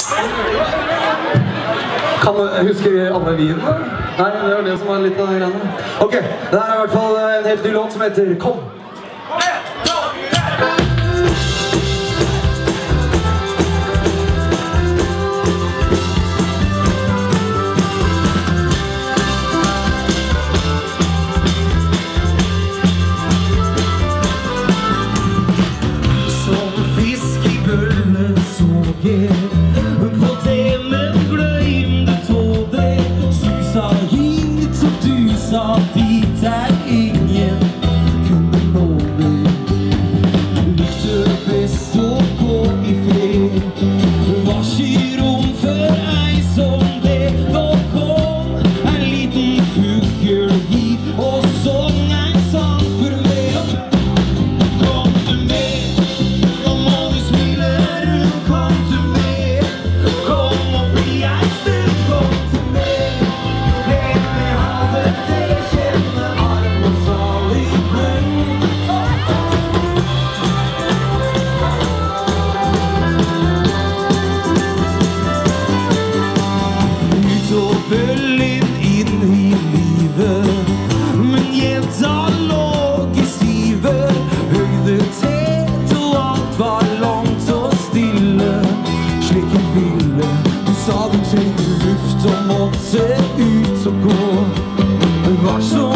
Husker vi Anne Wien da? Nei, det var det som var litt av det greiene. Ok, det er i hvert fall en helt ny låt som heter Kom! Som fisk i bøllen såg jeg på temmen gløymde tåde. Susa hit og dusa dit der ingen kunne nå meg. Likte best å gå i fred, var ikke rom for ei som det. Nå kom en liten fugl hit og sång en sang for meg. Kom til meg, nå må du smile rundt. Kom til meg, kom og bli ei stund. Kom til meg, let meg ha det til. Kjenne arm og salig grunn. Ut og bøllen inn i livet, men jenta låg i sivet. Høyde tett og alt var langt og stille, slik jeg ville. Du sa du trengte luft og måtte ut og gå. Det var så